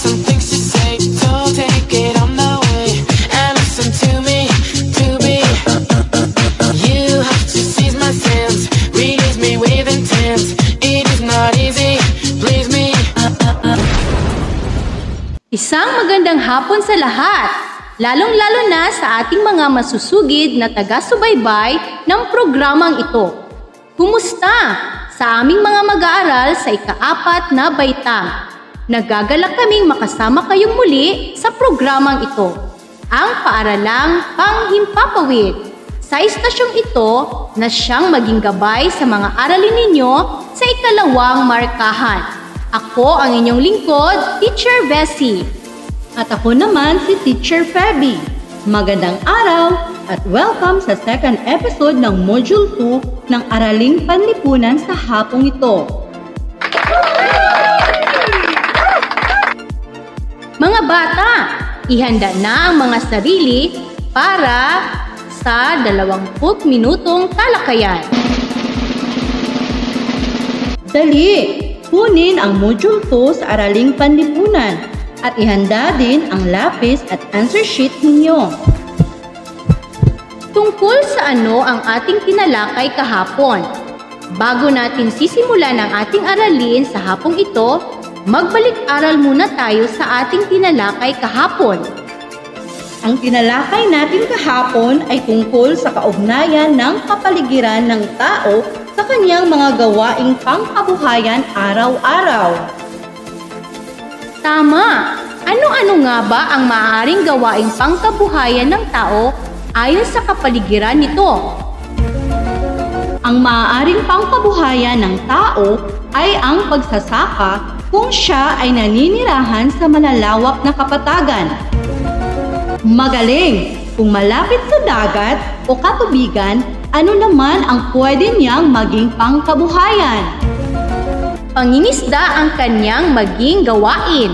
some things to say, so take it on the way and listen to me, to be. You have to seize my sense, release me with intent. It is not easy, please me. Isang magandang hapon sa lahat, lalong-lalo na sa ating mga masusugid na taga-subaybay ng programang ito. Kumusta sa aming mga mag-aaral sa ika-4 na baitang? Nagagalak kaming makasama kayong muli sa programang ito, ang Paaralang Panghimpapawid. Sa istasyong ito na siyang maging gabay sa mga aralin ninyo sa ikalawang markahan. Ako ang inyong lingkod, Teacher Bessie. At ako naman si Teacher Feby. Magandang araw at welcome sa second episode ng Module 2 ng Araling Panlipunan sa hapong ito. Mga bata, ihanda na ang mga sarili para sa 20 minutong talakayan. Dali! Kunin ang Module 2 sa Araling Panlipunan at ihanda din ang lapis at answer sheet ninyo. Tungkol sa ano ang ating tinalakay kahapon? Bago natin sisimulan ang ating aralin sa hapong ito, magbalik-aral muna tayo sa ating tinalakay kahapon. Ang tinalakay natin kahapon ay tungkol sa kaugnayan ng kapaligiran ng tao sa kanyang mga gawaing pangkabuhayan araw-araw. Tama! Ano-ano nga ba ang maaaring gawaing pangkabuhayan ng tao ayon sa kapaligiran nito? Ang maaaring pangkabuhayan ng tao ay ang pagsasaka kung siya ay naninirahan sa malalawak na kapatagan. Magaling! Kung malapit sa dagat o katubigan, ano naman ang pwede niyang maging pangkabuhayan? Pangingisda ang kanyang maging gawain.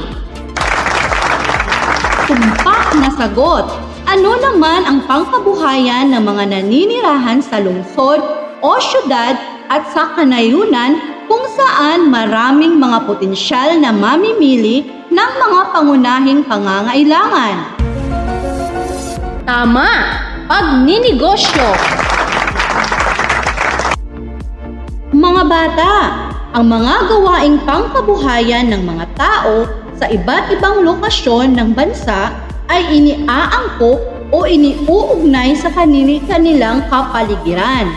Tumpak na sagot! Ano naman ang pangkabuhayan ng mga naninirahan sa lungsod o syudad at sa kanayunan kung saan maraming mga potensyal na mamimili ng mga pangunahing pangangailangan? Tama! Pagninegosyo! Mga bata, ang mga gawaing pangkabuhayan ng mga tao sa iba't ibang lokasyon ng bansa ay iniaangkop o iniuugnay sa kanilang kapaligiran.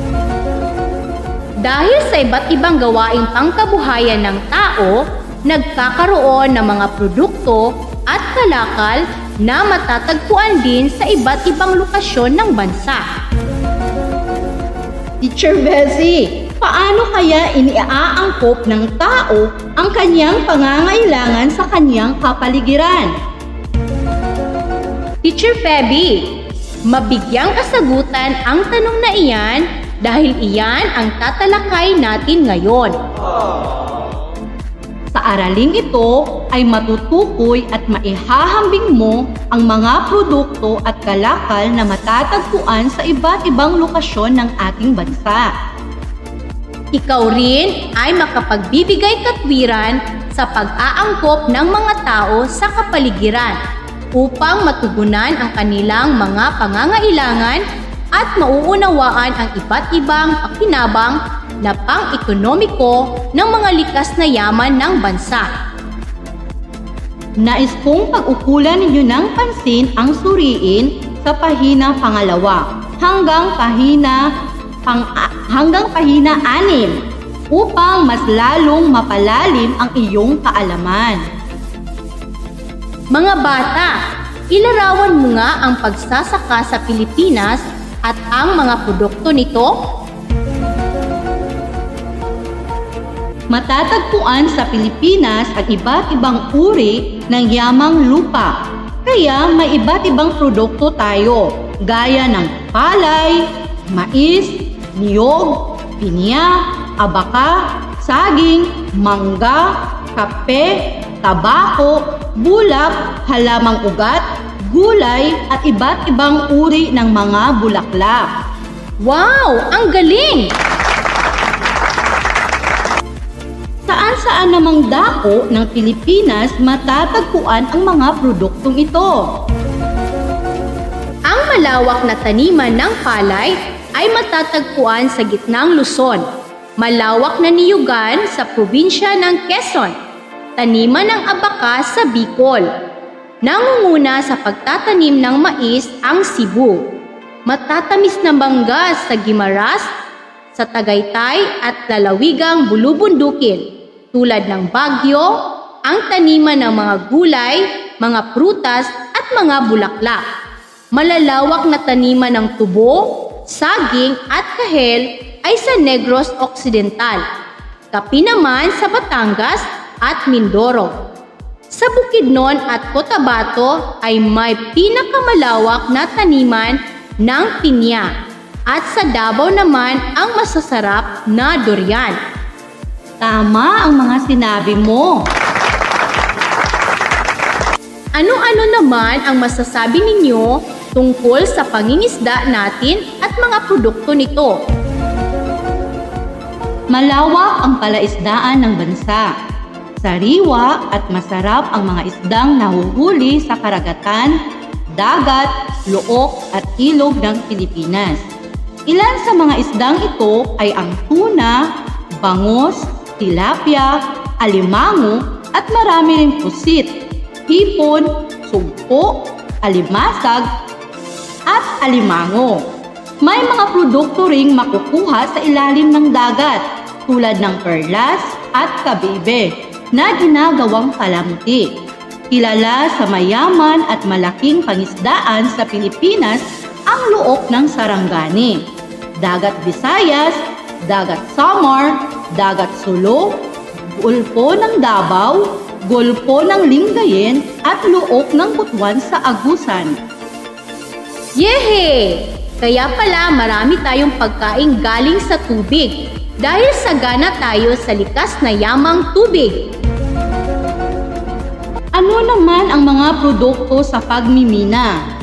Dahil sa iba't ibang gawaing pangkabuhayan ng tao, nagkakaroon ng mga produkto at kalakal na matatagpuan din sa iba't ibang lokasyon ng bansa. Teacher Bessie, paano kaya iniaangkop ng tao ang kanyang pangangailangan sa kanyang kapaligiran? Teacher Feby, mabigyang kasagutan ang tanong na iyan dahil iyan ang tatalakay natin ngayon. Sa araling ito ay matutukoy at maihahambing mo ang mga produkto at kalakal na matatagpuan sa iba't ibang lokasyon ng ating bansa. Ikaw rin ay makapagbibigay katwiran sa pag-aangkop ng mga tao sa kapaligiran upang matugunan ang kanilang mga pangangailangan at mauunawaan ang iba't ibang pakinabang na pang-ekonomiko ng mga likas na yaman ng bansa. Nais kong pag-ukulan ninyo ng pansin ang suriin sa pahina 2 hanggang pahina 6 upang mas lalong mapalalim ang iyong kaalaman. Mga bata, ilarawan mo nga ang pagsasaka sa Pilipinas at ang mga produkto nito. Matatagpuan sa Pilipinas ang iba't ibang uri ng yamang lupa. Kaya may iba't ibang produkto tayo, gaya ng palay, mais, niyog, pinya, abaka, saging, mangga, kape, tabako, bulak, halamang ugat, gulay at iba't ibang uri ng mga bulaklak. Wow! Ang galing! Saan namang dako ng Pilipinas matatagpuan ang mga produktong ito? Ang malawak na taniman ng palay ay matatagpuan sa gitnang Luzon, malawak na niyugan sa probinsya ng Quezon, taniman ng abaka sa Bicol. Nangunguna sa pagtatanim ng mais ang Cebu. Matatamis na mangga sa Guimaras, sa Tagaytay at lalawigang Bulubundukin, tulad ng Baguio, ang taniman ng mga gulay, mga prutas at mga bulaklak. Malalawak na taniman ng tubo, saging at kahel ay sa Negros Occidental, kape naman sa Batangas at Mindoro. Sa Bukidnon at Cotabato ay may pinakamalawak na taniman ng pinya at sa Davao naman ang masasarap na durian. Tama ang mga sinabi mo. Ano-ano naman ang masasabi ninyo tungkol sa pangingisda natin at mga produkto nito? Malawak ang palaisdaan ng bansa. Sariwa at masarap ang mga isdang nahuhuli sa karagatan, dagat, look at ilog ng Pilipinas. Ilan sa mga isdang ito ay ang tuna, bangos, tilapia, alimango at marami ring pusit, hipon, sugpo, alimasag at alimango. May mga produkto ring makukuha sa ilalim ng dagat tulad ng perlas at kabibe na ginagawang palamuti. Kilala sa mayaman at malaking pangisdaan sa Pilipinas ang luok ng Sarangani, Dagat Visayas, Dagat Samar, Dagat Sulu, Gulpo ng Davao, Gulpo ng Lingayen at luok ng Butuan sa Agusan. Yehe! Kaya pala marami tayong pagkain galing sa tubig dahil sagana tayo sa likas na yamang tubig. Ano naman ang mga produkto sa pagmimina?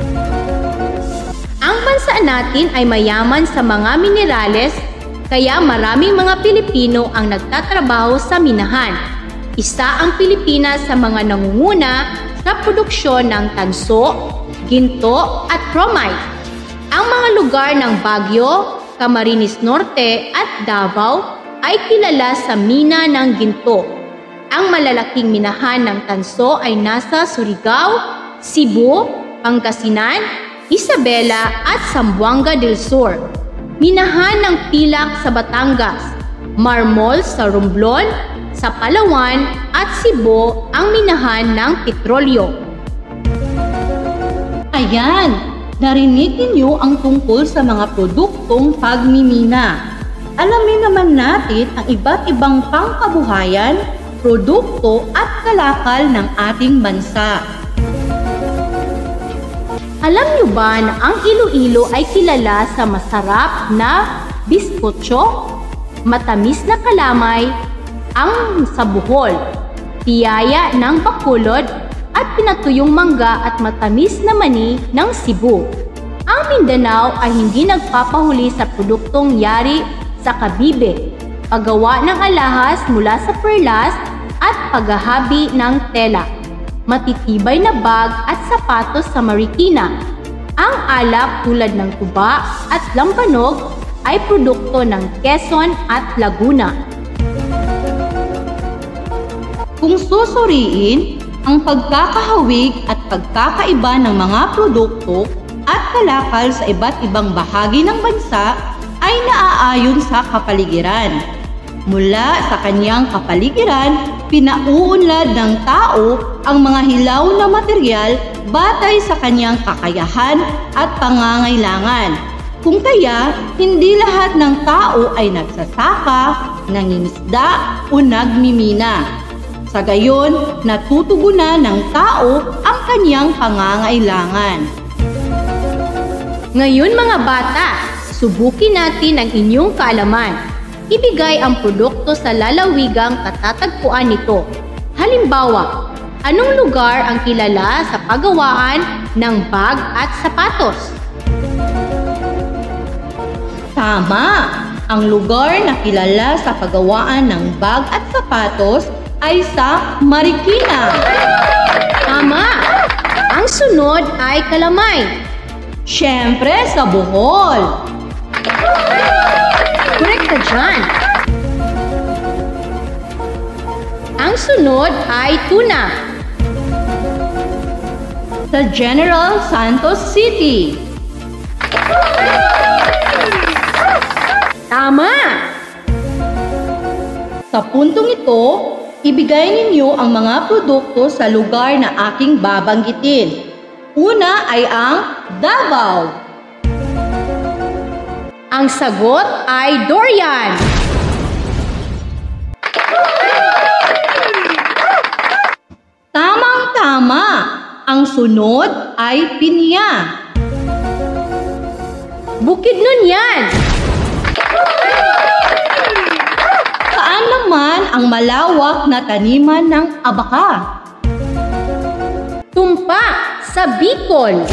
Ang bansa natin ay mayaman sa mga minerales, kaya maraming mga Pilipino ang nagtatrabaho sa minahan. Isa ang Pilipinas sa mga nangunguna sa produksyon ng tanso, ginto at chromite. Ang mga lugar ng Baguio, Camarines Norte at Davao ay kilala sa mina ng ginto. Ang malalaking minahan ng tanso ay nasa Surigao, Cebu, Pangasinan, Isabela at Zamboanga del Sur. Minahan ng pilak sa Batangas, marmol sa Romblon, sa Palawan at Cebu ang minahan ng petrolyo. Ayan, narinig ninyo ang tungkol sa mga produktong pagmimina. Alamin naman natin ang iba't ibang pangkabuhayan, produkto at kalakal ng ating bansa. Alam niyo ba na ang Iloilo ay kilala sa masarap na biskotso, matamis na kalamay, ang sa Bohol, tiyaya ng Bacolod at pinatuyong mangga at matamis na mani ng Cebu. Ang Mindanao ay hindi nagpapahuli sa produktong yari sa kabibe, paggawa ng alahas mula sa perlas at paghahabi ng tela, matitibay na bag at sapatos sa Marikina. Ang alak tulad ng tuba at lambanog ay produkto ng Quezon at Laguna. Kung susuriin, ang pagkakahawig at pagkakaiba ng mga produkto at kalakal sa iba't ibang bahagi ng bansa ay naaayon sa kapaligiran. Mula sa kanyang kapaligiran, pinauunlad ng tao ang mga hilaw na materyal batay sa kanyang kakayahan at pangangailangan. Kung kaya, hindi lahat ng tao ay nagsasaka, nangingisda o nagmimina. Sa gayon, natutugunan ng tao ang kanyang pangangailangan. Ngayon mga bata, subukin natin ang inyong kaalaman. Ibigay ang produkto sa lalawigang katatagpuan nito. Halimbawa, anong lugar ang kilala sa paggawaan ng bag at sapatos? Tama! Ang lugar na kilala sa paggawaan ng bag at sapatos ay sa Marikina. Tama! Ang sunod ay Kalamay. Siyempre sa Bohol. Correct ka dyan. Ang sunod ay Tuna. Sa General Santos City. Tama! Sa puntong ito, ibigay ninyo ang mga produkto sa lugar na aking babanggitin. Una ay ang Davao. Ang sagot ay Durian. Tamang-tama! Ang sunod ay Pinya. Bukidnon yan. Saan naman ang malawak na taniman ng abaka? Tumpak sa Bicol.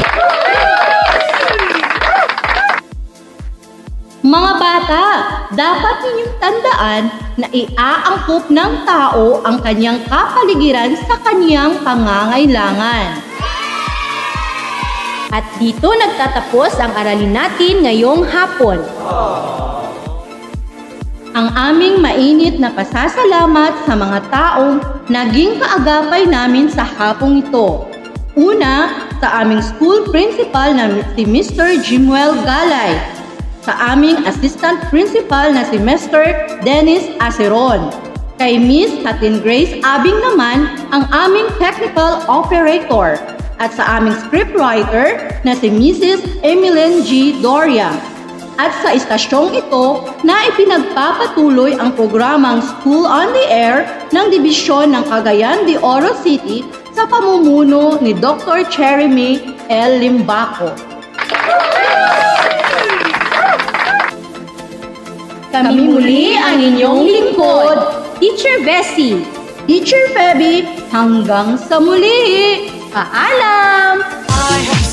Mga bata, dapat ninyong tandaan na iaangkop ng tao ang kanyang kapaligiran sa kanyang pangangailangan. At dito nagtatapos ang aralin natin ngayong hapon. Ang aming mainit na pasasalamat sa mga taong naging kaagapay namin sa hapong ito. Una, sa aming school principal na si Mr. Jimuel Galay. Sa aming assistant principal na si Mr. Dennis Aceron. Kay Miss Hatin Grace Abing naman ang aming technical operator. At sa aming scriptwriter na si Mrs. Emilyn G. Doria. At sa istasyong ito na ipinagpapatuloy ang programang School on the Air ng Dibisyon ng Cagayan de Oro City sa pamumuno ni Dr. Cherry May L. Limbaco. Kami muli ang inyong lingkod, Teacher Bessie. Teacher Feby, hanggang sa muli! Paalam! I have